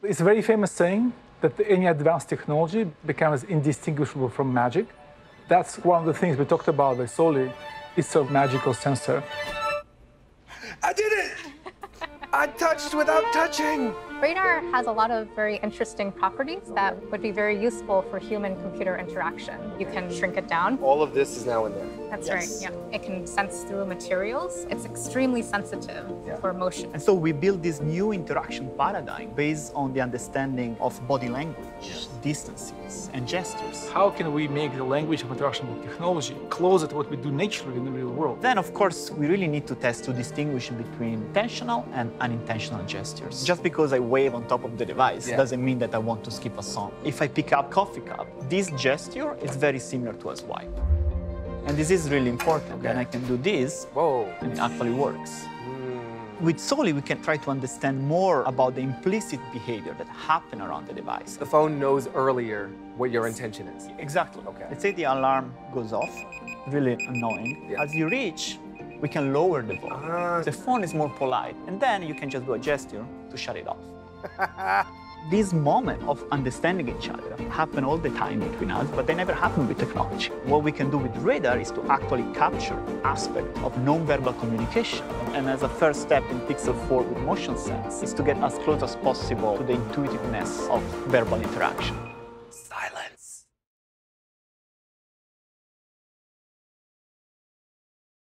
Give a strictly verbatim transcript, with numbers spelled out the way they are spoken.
It's a very famous saying that any advanced technology becomes indistinguishable from magic. That's one of the things we talked about with Soli. It's a magical sensor. I did it! I touched without touching! Radar has a lot of very interesting properties that would be very useful for human-computer interaction. You can shrink it down. All of this is now in there. That's Yes. right, yeah. It can sense through materials. It's extremely sensitive Yeah. for motion. And so we built this new interaction paradigm based on the understanding of body language, distances, and gestures. How can we make the language of interaction with technology closer to what we do naturally in the real world? Then, of course, we really need to test to distinguish between intentional and unintentional gestures. Just because I wave on top of the device Yeah. doesn't mean that I want to skip a song. If I pick up coffee cup, this gesture is very similar to a swipe. And this is really important. Okay. And I can do this, Whoa. and it actually works. Mm. With Soli, we can try to understand more about the implicit behavior that happen around the device. The phone knows earlier what your intention is. Exactly. Okay. Let's say the alarm goes off, really annoying. Yeah. As you reach, we can lower the volume. Ah. The phone is more polite, and then you can just do a gesture to shut it off. This moment of understanding each other happen all the time between us, but they never happen with technology. What we can do with radar is to actually capture aspects of non-verbal communication. And as a first step in Pixel four with motion sense is to get as close as possible to the intuitiveness of verbal interaction. Silence.